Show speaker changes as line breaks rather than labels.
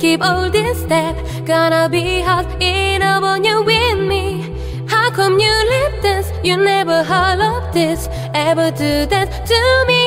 keep all this step. Gonna be hot enough when you're with me. How come you lip this? You never heard of this. Ever do that to me?